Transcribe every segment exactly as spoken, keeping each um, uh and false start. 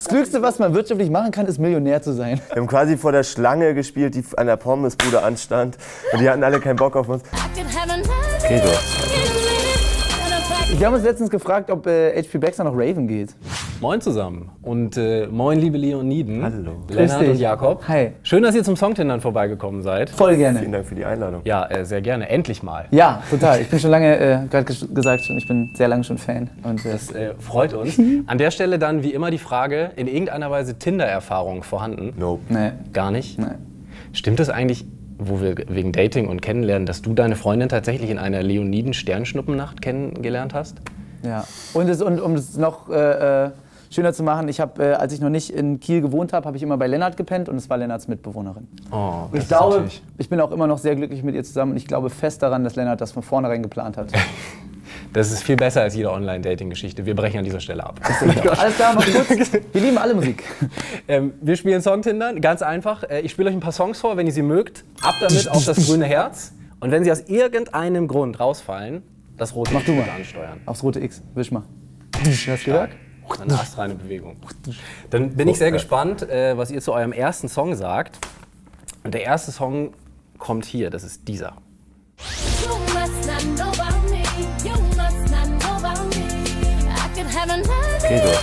Das Klügste, was man wirtschaftlich machen kann, ist Millionär zu sein. Wir haben quasi vor der Schlange gespielt, die an der Pommesbude anstand. Und die hatten alle keinen Bock auf uns. Geht doch. Wir haben uns letztens gefragt, ob äh, H P Baxter noch Raven geht. Moin zusammen und äh, moin liebe Leoniden. Hallo. Lennart und Jakob. Hi. Schön, dass ihr zum Songtindern vorbeigekommen seid. Voll gerne. Vielen Dank für die Einladung. Ja, äh, sehr gerne. Endlich mal. Ja, total. Ich bin schon lange, äh, gerade ges gesagt, schon, ich bin sehr lange schon Fan. Und, äh, Das äh, freut uns. An der Stelle dann wie immer die Frage, in irgendeiner Weise Tinder-Erfahrung vorhanden? Nope. nee, Gar nicht? nee. Stimmt es eigentlich, wo wir wegen Dating und Kennenlernen, dass du deine Freundin tatsächlich in einer Leoniden-Sternschnuppennacht kennengelernt hast? Ja. Und, es, und um es noch äh, äh, schöner zu machen, ich habe, äh, als ich noch nicht in Kiel gewohnt habe, habe ich immer bei Lennart gepennt und es war Lennarts Mitbewohnerin. Oh, Und ich glaube, ich bin auch immer noch sehr glücklich mit ihr zusammen und ich glaube fest daran, dass Lennart das von vornherein geplant hat. Das ist viel besser als jede Online-Dating-Geschichte. Wir brechen an dieser Stelle ab. Alles klar, mach's gut. Wir lieben alle Musik. Ähm, wir spielen Songtindern, ganz einfach. Äh, ich spiele euch ein paar Songs vor, wenn ihr sie mögt. Ab damit auf das grüne Herz. Und wenn sie aus irgendeinem Grund rausfallen, das rote Mach du mal. ansteuern. Aufs rote X, wisch mal. Hast du gehört? Eine astreine Bewegung. Dann bin ich sehr gespannt, äh, was ihr zu eurem ersten Song sagt. Und der erste Song kommt hier, das ist dieser. Geht doch.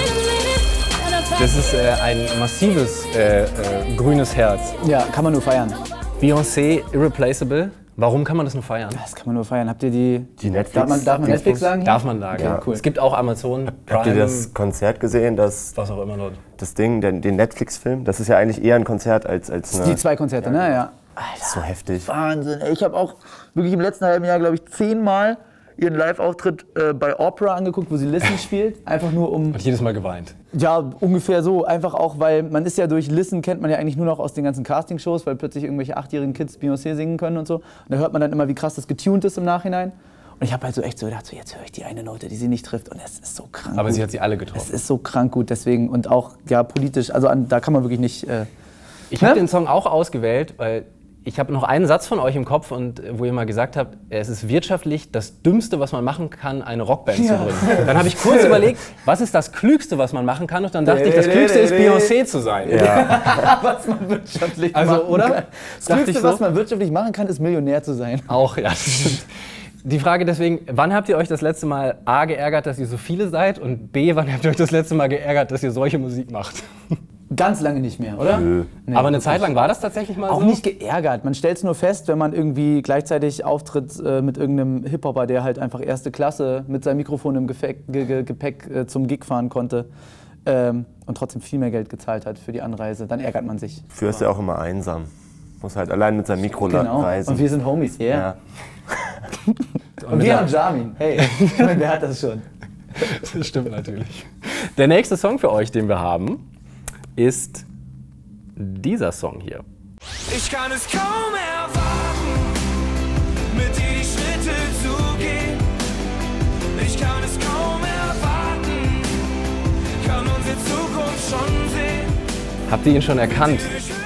Das ist äh, ein massives äh, äh, grünes Herz. Ja, kann man nur feiern. Beyoncé, Irreplaceable. Warum kann man das nur feiern? Das kann man nur feiern. Habt ihr die... Die Netflix. Darf man, darf man Netflix sagen? Darf man sagen. Ja, cool. Es gibt auch Amazon, Prime, Habt ihr das Konzert gesehen? Das, was auch immer dort. das Ding, den, den Netflix-Film? Das ist ja eigentlich eher ein Konzert als, als eine... Die zwei Konzerte, ne? Ja. Das ist so heftig. Wahnsinn. Ey, ich habe auch wirklich im letzten halben Jahr, glaube ich, zehnmal ihren Live-Auftritt äh, bei Opera angeguckt, wo sie Listen spielt. Einfach nur um... Und jedes Mal geweint. Ja, ungefähr so. Einfach auch, weil man ist ja durch Listen, kennt man ja eigentlich nur noch aus den ganzen Castingshows, weil plötzlich irgendwelche achtjährigen Kids Beyoncé singen können und so. Und da hört man dann immer, wie krass das getuned ist im Nachhinein. Und ich habe halt so echt so gedacht, so, jetzt höre ich die eine Note, die sie nicht trifft. Und es ist so krank Aber gut. sie hat sie alle getroffen. Es ist so krank gut, deswegen. Und auch, ja, politisch, also an, da kann man wirklich nicht... Äh, Ich habe Ne? den Song auch ausgewählt, weil ich habe noch einen Satz von euch im Kopf, und äh, wo ihr mal gesagt habt, es ist wirtschaftlich das Dümmste, was man machen kann, eine Rockband Ja. zu gründen. Dann habe ich kurz überlegt, was ist das Klügste, was man machen kann? Und dann dachte ich, das Klügste ist Beyoncé zu sein. Ja. was man wirtschaftlich Also, machen oder? kann. Das Dachte Klügste, ich so. was man wirtschaftlich machen kann, ist Millionär zu sein. Auch, ja, das stimmt. Die Frage deswegen, wann habt ihr euch das letzte Mal A geärgert, dass ihr so viele seid, und B, wann habt ihr euch das letzte Mal geärgert, dass ihr solche Musik macht? Ganz lange nicht mehr, oder? Nö. Nee, Aber eine wirklich. Zeit lang war das tatsächlich mal Auch so? nicht geärgert. Man stellt es nur fest, wenn man irgendwie gleichzeitig auftritt äh, mit irgendeinem Hip-Hopper, der halt einfach erste Klasse mit seinem Mikrofon im Gepäck, Ge Ge Gepäck äh, zum Gig fahren konnte ähm, und trotzdem viel mehr Geld gezahlt hat für die Anreise. Dann ärgert man sich. Dafür ist er auch immer einsam. Muss halt allein mit seinem Mikro Genau. reisen. Und wir sind Homies, yeah. Ja. Und wir haben Jamin. Hey, ich meine, wer hat das schon? Das stimmt natürlich. Der nächste Song für euch, den wir haben, ist dieser Song hier. Ich kann es kaum erwarten, mit dir die Schritte zu gehen. Ich kann es kaum erwarten, kann unsere Zukunft schon sehen. Habt ihr ihn schon erkannt?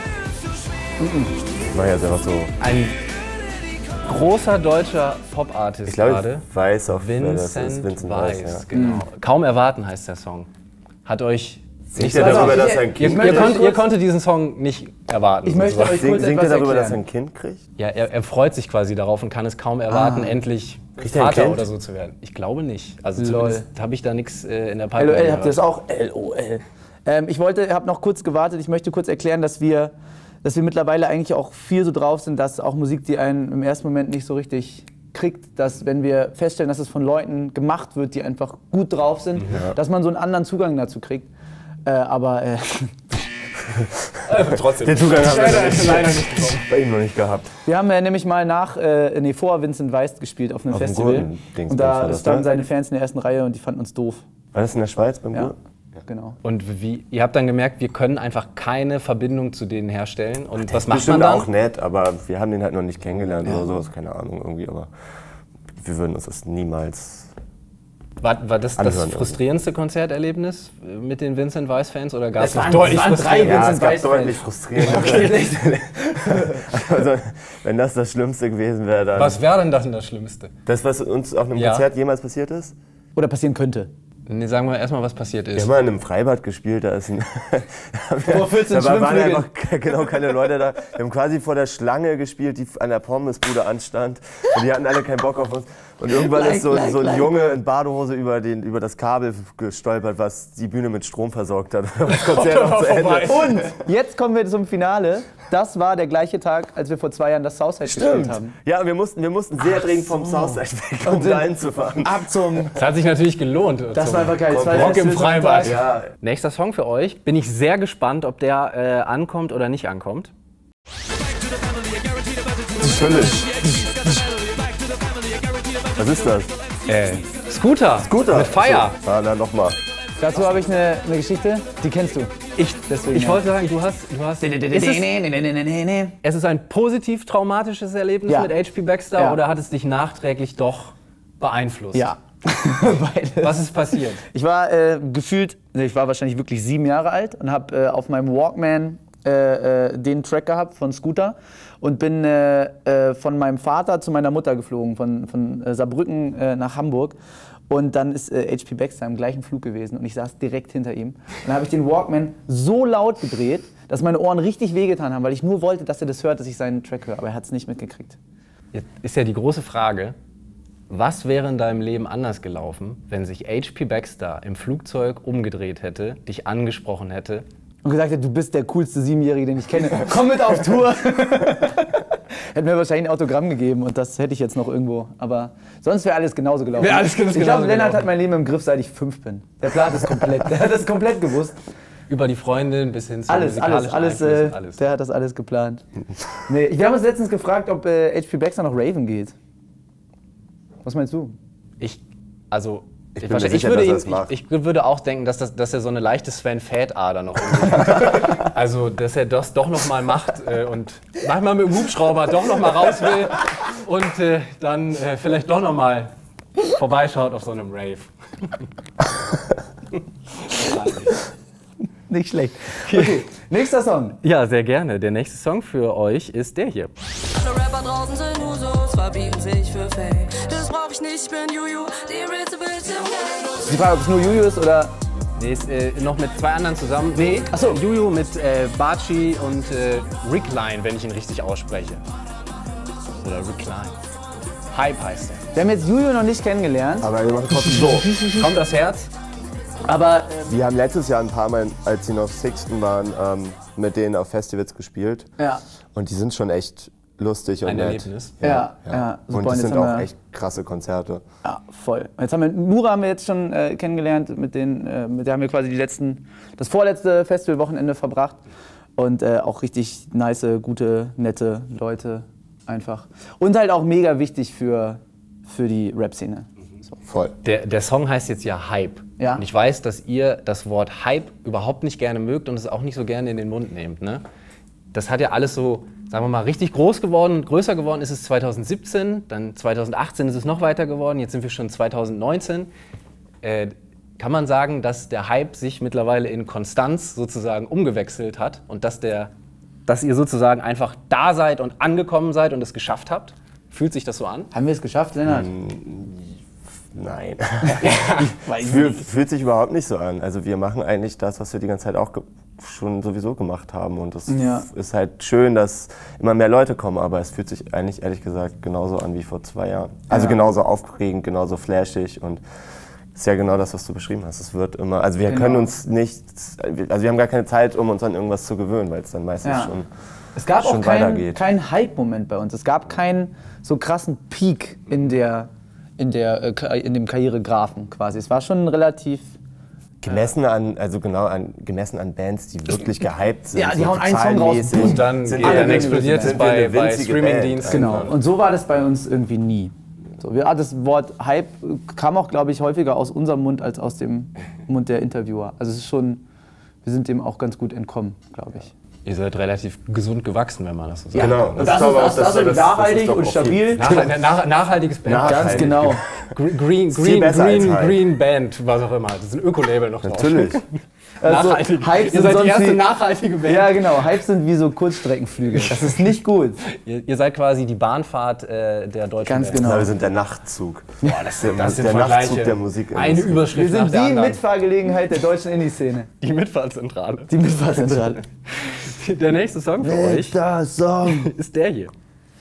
Ich mache jetzt einfach so. Ein großer deutscher Pop-Artist Ich glaube, gerade. ich weiß auch, wer das ist. Vincent, Vincent Weiss, Weiss. Ja. genau. Kaum erwarten heißt der Song. Hat euch Singt so- er darüber, Also, dass ich- er ein Ihr, Kind Ich möchte ihr, euch konnt, kurz- ihr konntet diesen Song nicht erwarten. Ich möchte sozusagen. euch Sing, kurz singt etwas er darüber, erklären. dass er ein Kind kriegt? Ja, er, er freut sich quasi darauf und kann es kaum erwarten, Ah. endlich Kriegt er ein Vater Kind? oder so zu werden. Ich glaube nicht. Also Lol. zumindest habe ich da nichts äh, in der Pipeline LOL, habt ihr das gehört. auch? L O L. Ähm, ich wollte, habe noch kurz gewartet. Ich möchte kurz erklären, dass wir, dass wir mittlerweile eigentlich auch viel so drauf sind, dass auch Musik, die einen im ersten Moment nicht so richtig kriegt, dass wenn wir feststellen, dass es von Leuten gemacht wird, die einfach gut drauf sind, Ja. dass man so einen anderen Zugang dazu kriegt. Äh, aber äh, Trotzdem. Den Zugang haben wir Leider- nicht. leider nicht bekommen. Bei ihm noch nicht gehabt. wir haben äh, nämlich mal nach, äh, nee, vor Vincent Weiss gespielt auf einem Auf dem Festival. Gurken-Dings Und da war das, standen ne? seine Fans in der ersten Reihe und die fanden uns doof. War das in der Schweiz beim Ja, Gurken? genau. Und wie, ihr habt dann gemerkt, wir können einfach keine Verbindung zu denen herstellen. Und was macht man Bestimmt dann? auch nett, aber wir haben den halt noch nicht kennengelernt oder sowas, keine Ahnung irgendwie, aber wir würden uns das niemals... War, war das das Anhören frustrierendste Konzerterlebnis äh, mit den Vincent Weiss-Fans oder gab es Es noch waren- deutlich es waren drei frustrierende? Ja, Vincent es gab Weiss-Fans. deutlich frustrierende. Also, wenn das das Schlimmste gewesen wäre, dann... Was wäre denn das denn das Schlimmste? Das, was uns auf einem Ja. Konzert jemals passiert ist? Oder passieren könnte. Nee, sagen wir erstmal, was passiert ist. Wir haben mal in einem Freibad gespielt, da ist ein Vor vierzehn da waren Schwimmflügeln. einfach genau keine Leute da. Wir haben quasi vor der Schlange gespielt, die an der Pommesbude anstand. Und die hatten alle keinen Bock auf uns. Und irgendwann Like, ist so, like, so ein like. Junge in Badehose über, den, über das Kabel gestolpert, was die Bühne mit Strom versorgt hat. Und das Konzert noch zu Ende. Und jetzt kommen wir zum Finale. Das war der gleiche Tag, als wir vor zwei Jahren das Southside gespielt haben. Ja, wir mussten, wir mussten sehr dringend vom Southside weg, um da hinzufahren. Ab zum... Das hat sich natürlich gelohnt. Das war einfach geil. Das war Rock im Festival Freibad. Sonntag. Ja, Nächster Song für euch. Bin ich sehr gespannt, ob der äh, ankommt oder nicht ankommt. natürlich. Was ist das? Äh, Scooter. Scooter. Mit Fire. So. Ah, na nochmal. Dazu habe ich eine, eine Geschichte, die kennst du. Ich, Deswegen, ich ja. wollte sagen, du hast... Du hast ist es, es ist ein positiv traumatisches Erlebnis Ja. mit H P Baxter Ja. oder hat es dich nachträglich doch beeinflusst? Ja. Beides. Was ist passiert? Ich war äh, gefühlt, ich war wahrscheinlich wirklich sieben Jahre alt und habe äh, auf meinem Walkman äh, äh, den Track gehabt von Scooter und bin äh, äh, von meinem Vater zu meiner Mutter geflogen, von, von äh, Saarbrücken äh, nach Hamburg. Und dann ist äh, H P Baxter im gleichen Flug gewesen und ich saß direkt hinter ihm. Und dann habe ich den Walkman so laut gedreht, dass meine Ohren richtig wehgetan haben, weil ich nur wollte, dass er das hört, dass ich seinen Track höre. Aber er hat es nicht mitgekriegt. Jetzt ist ja die große Frage, was wäre in deinem Leben anders gelaufen, wenn sich H P Baxter im Flugzeug umgedreht hätte, dich angesprochen hätte? Und gesagt hat, du bist der coolste Siebenjährige, den ich kenne. Komm mit auf Tour. Hätte mir wahrscheinlich ein Autogramm gegeben und das hätte ich jetzt noch irgendwo. Aber sonst wäre alles genauso gelaufen. Wäre alles genauso ich glaube, gelaufen. Lennart hat mein Leben im Griff, seit ich fünf bin. Der Plan ist komplett. Der hat das komplett gewusst. Über die Freundin bis hin zu Alles, alles, alles, äh, alles. Der hat das alles geplant. Nee, wir haben uns letztens gefragt, ob äh, H P Baxter noch Raven geht. Was meinst du? Ich, also, Ich ich, bin mir wahrscheinlich- ich, sicher, würde dass er ihn, es macht. ich, ich würde auch denken, dass, das, dass er so eine leichte Sven-Fett-Ader noch irgendwie hat. Also, dass er das doch noch mal macht äh, und manchmal mit dem Hubschrauber doch noch mal raus will und äh, dann äh, vielleicht doch noch mal vorbeischaut auf so einem Rave. Nicht schlecht. Okay, nächster Song. Ja, sehr gerne. Der nächste Song für euch ist der hier. Alle Rapper draußen sind Usos, verbieten sich für Fame. Das brauch ich nicht, ich bin Juju, die realste Bitch im Game. Die Frage, ob es nur Juju ist oder... Nee, ist äh, noch mit zwei anderen zusammen. Nee. Achso, Juju mit äh, Baci und äh, Rickline, wenn ich ihn richtig ausspreche. Oder Rickline. Hype heißt er. Wir haben jetzt Juju noch nicht kennengelernt, Aber wir machen trotzdem so. Kommt das Herz? aber Wir haben letztes Jahr ein paar Mal, als sie noch Sixten waren, ähm, mit denen auf Festivals gespielt. ja, Und die sind schon echt lustig und Ein nett. Erlebnis. ja, ja. super. Und Und das jetzt sind haben auch wir- echt krasse Konzerte. Ja, voll. Jetzt haben wir Nura haben wir jetzt schon äh, kennengelernt, mit denen, äh, mit der haben wir quasi die letzten, das vorletzte Festivalwochenende verbracht und äh, auch richtig nice, gute, nette Leute einfach und halt auch mega wichtig für für die Rap-Szene. So. Voll. Der, der Song heißt jetzt ja Hype. Ja. Und ich weiß, dass ihr das Wort Hype überhaupt nicht gerne mögt und es auch nicht so gerne in den Mund nehmt. Ne? Das hat ja alles so, sagen wir mal, richtig groß geworden. Größer geworden ist es zwanzig siebzehn, dann zwanzig achtzehn ist es noch weiter geworden, jetzt sind wir schon zwanzig neunzehn. Äh, kann man sagen, dass der Hype sich mittlerweile in Konstanz sozusagen umgewechselt hat und dass, der, dass ihr sozusagen einfach da seid und angekommen seid und es geschafft habt? Fühlt sich das so an? Haben wir es geschafft, Lennart? Nein. Weiß ich Fühl, nicht. fühlt sich überhaupt nicht so an. Also wir machen eigentlich das, was wir die ganze Zeit auch ge- schon sowieso gemacht haben. Und es Ja. ist halt schön, dass immer mehr Leute kommen. Aber es fühlt sich eigentlich ehrlich gesagt genauso an wie vor zwei Jahren. Also Ja. genauso aufregend, genauso flashig. Und ist ja genau das, was du beschrieben hast. Es wird immer, also wir Genau. können uns nicht, also wir haben gar keine Zeit, um uns an irgendwas zu gewöhnen, weil es dann meistens Ja. schon Es gab auch schon keinen weitergeht. keinen Hype-Moment bei uns. Es gab keinen so krassen Peak in der in der äh, Ka- in dem Karrieregraphen quasi. Es war schon relativ gemessen an, also genau an, gemessen an Bands, die wirklich gehypt sind. Ja, die so hauen einen Song raus, zahlenmäßig, Und dann, sind geht, wir- dann alle explodiert es sind wir bei, eine bei winzige Streamingdiensten. Band. Genau. Und so war das bei uns irgendwie nie. So, wir, ah, das Wort Hype kam auch, glaube ich, häufiger aus unserem Mund als aus dem Mund der Interviewer. Also es ist schon, wir sind dem auch ganz gut entkommen, glaube ich. Ihr seid relativ gesund gewachsen, wenn man das so sagt. Genau. Und das, ist aber ist, auch- das, das, das- ist das nachhaltig ist doch und auch stabil. Nach, nach, nachhaltiges Band. Nach- Ganz Nachhaltig. genau. Green, Green, Ist viel Green, besser als Green, Hype. Green Band, was auch immer. Das ist ein Öko-Label noch drauf. Natürlich. Also, Nachhaltig. Hype Ihr sind seid die sonst erste wie- nachhaltige Band. Ja, genau. Hype sind wie so Kurzstreckenflüge. Das ist nicht gut. Ihr, ihr seid quasi die Bahnfahrt äh, der deutschen Ganz Band. genau. Na, wir sind der Nachtzug. Boah, das, Der, das sind der Vergleiche. Nachtzug der Musik. Eine Überschrift Wir nach sind der die anderen. Mitfahrgelegenheit der deutschen Indie-Szene. Die Mitfahrzentrale. Die Mitfahrzentrale. Der nächste Song für euch Der Song. ist der hier.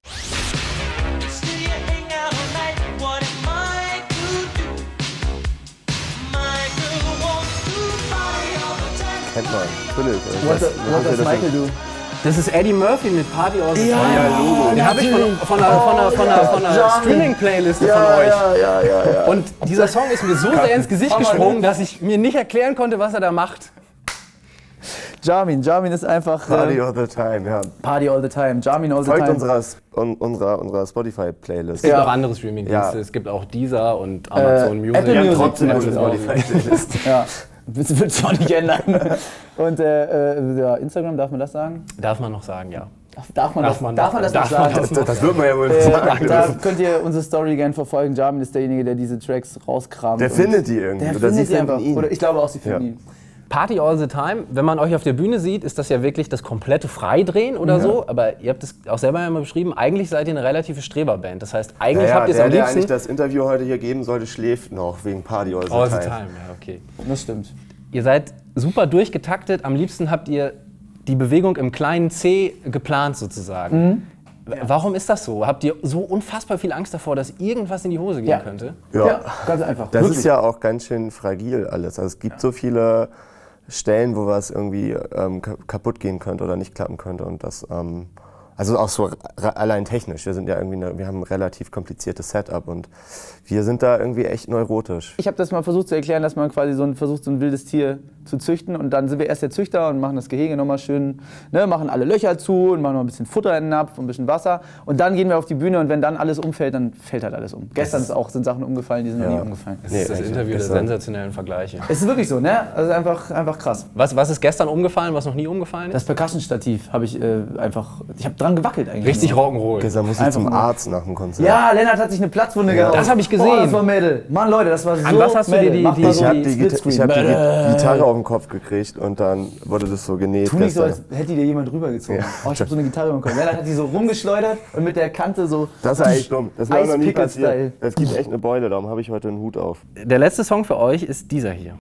Kennt man, natürlich. What, the, what does Michael do? Das ist Eddie Murphy mit Party All the Time. Ja, Logo. Den habe ich von, von einer, von einer, von einer, von einer Johnny. Streaming-Playliste Ja, von euch. ja, ja, ja, ja. Und dieser Song ist mir so sehr ins Gesicht Hammer, gesprungen, ne? dass ich mir nicht erklären konnte, was er da macht. Jamin. Jamin ist einfach Party äh, all the time, ja. Party all the time. Jamin all the Folgt time. unserer, un, unserer, unserer Spotify-Playlist. Es gibt Ja. auch andere Streaming-Dienste. Ja. Es gibt auch Deezer und Amazon Äh, Music. Apple Wir haben Music trotzdem eine zum Beispiel auch. Spotify-Playlist. Ja, das wird es auch nicht ändern. Und äh, äh, ja, Instagram, darf man das sagen? Darf man noch sagen, ja. Darf, darf, man, Darf das, man darf noch- man das darf noch man sagen? das Das, das wird man ja wohl Äh, sagen. da könnt ihr unsere Story gerne verfolgen. Jamin ist derjenige, der diese Tracks rauskramt. Der und findet die irgendwie. Der Oder findet sie die finden einfach. ihn. Oder ich glaube auch, sie finden Ja. ihn. Party All the Time, wenn man euch auf der Bühne sieht, ist das ja wirklich das komplette Freidrehen oder so. Aber ihr habt es auch selber ja mal beschrieben, eigentlich seid ihr eine relative Streberband. Das heißt, eigentlich Naja, habt ihr es der, am der liebsten... eigentlich das Interview heute hier geben sollte, schläft noch wegen Party all the All the time. Time, ja, okay. Das stimmt. Ihr seid super durchgetaktet. Am liebsten habt ihr die Bewegung im kleinen C geplant sozusagen. W- Warum ist das so? Habt ihr so unfassbar viel Angst davor, dass irgendwas in die Hose gehen Ja. könnte? Ja. Ja, ganz einfach. Das Wirklich. ist ja auch ganz schön fragil alles. Also es gibt so viele Stellen, wo was irgendwie ähm, ka- kaputt gehen könnte oder nicht klappen könnte. Und das, ähm, also auch so ra- allein technisch. Wir sind ja irgendwie, eine, wir haben ein relativ kompliziertes Setup und wir sind da irgendwie echt neurotisch. Ich habe das mal versucht zu erklären, dass man quasi so ein, versucht, so ein wildes Tier zu züchten. Und dann sind wir erst der Züchter und machen das Gehege nochmal schön, ne, machen alle Löcher zu und machen noch ein bisschen Futter in den Napf und ein bisschen Wasser. Und dann gehen wir auf die Bühne und wenn dann alles umfällt, dann fällt halt alles um. Gestern ist auch, sind Sachen umgefallen, die sind noch Ja. nie umgefallen. Das Nee, ist das eigentlich Interview der gestern. sensationellen Vergleiche. Es ist wirklich so, ne? Also einfach, einfach krass. Was, was ist gestern umgefallen, was noch nie umgefallen ist? Das Percussion-Stativ habe ich äh, einfach, ich habe dran gewackelt eigentlich. Richtig nur. Rock'n'Roll. Gestern muss ich Einfach zum nur- Arzt nach dem Konzert. Ja, Lennart hat sich eine Platzwunde gehauen. Das hab ich gesehen. Oh, das war Mädel. Mann, Leute, das war so An was hast du dir Mädel. die- Mach die- mal Ich so habe die, Gita Splitscreen. ich hab die Mädel. Gi- Gitarre auf den Kopf gekriegt und dann wurde das so genäht. Tu nicht so, gestern. als hätte dir jemand rübergezogen. Ja. Oh, ich habe so eine Gitarre bekommen. Lennart hat die so rumgeschleudert und mit der Kante so. Das ist eigentlich dumm. Das ist mir auch noch nie Eispickle-Style. passiert. Es gibt echt eine Beule, darum habe ich heute einen Hut auf. Der letzte Song für euch ist dieser hier.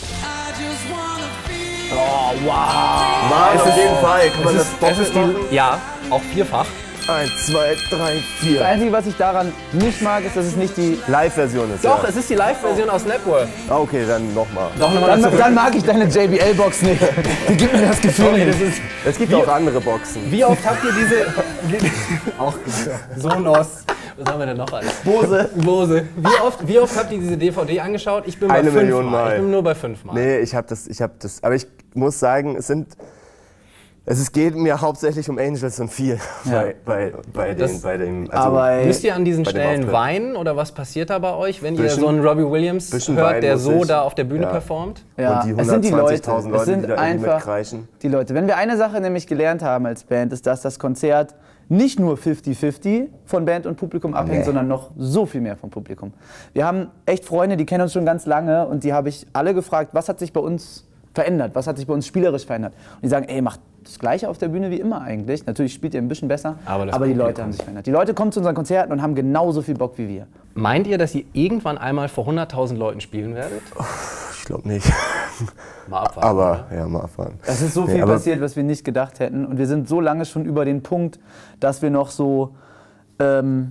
Mann, auf jeden Fall. Kann man das doppelt machen? Ja, auch vierfach. Eins, zwei, drei, Das vier. Einzige, was ich daran nicht mag, ist, dass es nicht die. Live-Version ist Doch, ja. es ist die Live-Version aus Napworth. Ah, okay, dann nochmal. Dann, dann mag ich deine J B L-Box nicht. Die gibt mir das Gefühl Okay, nicht. das ist, Es gibt auch andere Boxen. wie oft habt ihr diese... auch Sonos. Was haben wir denn noch alles? Bose. Bose. Wie oft, wie oft habt ihr diese D V D angeschaut? Ich bin bei Eine fünf Million Mal. Mal. Ich bin nur bei fünf Mal. Nee, ich habe das, ich habe das, aber ich muss sagen, es sind, es ist, geht mir hauptsächlich um Angels und viel bei, bei, bei, Das- den, bei dem, also Aber ey, Müsst ihr an diesen Bei dem Stellen Auftritt. weinen oder was passiert da bei euch, wenn ihr Bisschen- so einen Robbie Williams bisschen hört, weinen der muss so ich. da auf der Bühne Ja. performt? ja, und die es sind die Leute. hundertzwanzigtausend Leute, Es sind die da irgendwie einfach mitkreischen. die Leute. Wenn wir eine Sache nämlich gelernt haben als Band, ist, dass das Konzert nicht nur fünfzig fünfzig von Band und Publikum abhängt, Nee. sondern noch so viel mehr vom Publikum. Wir haben echt Freunde, die kennen uns schon ganz lange und die habe ich alle gefragt, was hat sich bei uns verändert, was hat sich bei uns spielerisch verändert. Und die sagen, ey, macht das Gleiche auf der Bühne wie immer eigentlich. Natürlich spielt ihr ein bisschen besser, Aber das aber die Publikum. Leute haben sich verändert. Die Leute kommen zu unseren Konzerten und haben genauso viel Bock wie wir. Meint ihr, dass ihr irgendwann einmal vor hunderttausend Leuten spielen werdet? Ich glaube nicht. Mal abwarten. Aber, ja, mal abfahren. Es ist so Nee, viel aber- passiert, was wir nicht gedacht hätten. Und wir sind so lange schon über den Punkt, dass wir noch so, ähm,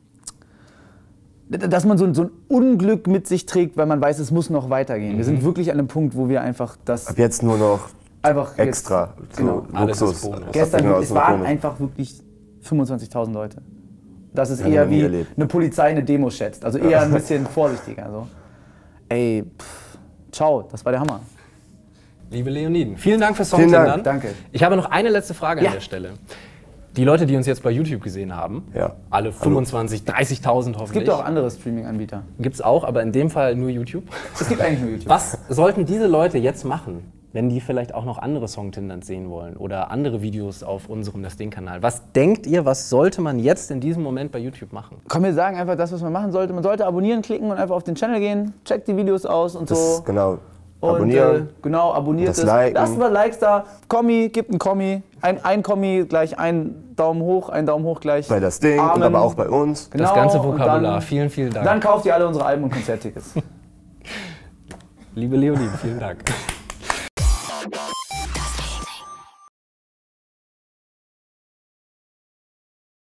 dass man so, so ein Unglück mit sich trägt, weil man weiß, es muss noch weitergehen. Wir sind wirklich an einem Punkt, wo wir einfach das Ab jetzt nur noch einfach extra. Jetzt, So genau. Alles Luxus. ist Bonus. Das Gestern, Ding aus es dem waren Bonus. einfach wirklich fünfundzwanzigtausend Leute. Das ist Haben wir eher noch nie wie erlebt. eine Polizei eine Demo schätzt. Also eher ein bisschen vorsichtiger. So. Ey, pff, ciao, das war der Hammer. Liebe Leoniden, vielen Dank fürs Vielen Dank. Songtendern. Danke. Ich habe noch eine letzte Frage Ja. an der Stelle. Die Leute, die uns jetzt bei YouTube gesehen haben, Ja. alle fünfundzwanzig, dreißigtausend Es hoffentlich. gibt auch andere Streaming-Anbieter. Gibt's auch, aber in dem Fall nur YouTube. Es gibt eigentlich nur YouTube. Was sollten diese Leute jetzt machen, wenn die vielleicht auch noch andere Songtenders sehen wollen oder andere Videos auf unserem Das Ding-Kanal? Was denkt ihr, was sollte man jetzt in diesem Moment bei YouTube machen? Komm, wir sagen einfach das, was man machen sollte. Man sollte abonnieren klicken und einfach auf den Channel gehen, checkt die Videos aus und Das so. ist genau. Und, Abonnieren. Äh, genau, abonniert Das es. Liken. Lasst mal Likes da. Kommi, gibt ein Kommi. Ein, ein Kommi gleich ein Daumen hoch, ein Daumen hoch gleich. Bei das Ding, Amen. und aber auch bei uns. Genau, Das ganze und Vokabular. Dann, vielen, vielen Dank. dann kauft ihr alle unsere Alben und Konzerttickets. Liebe Leonie, vielen Dank.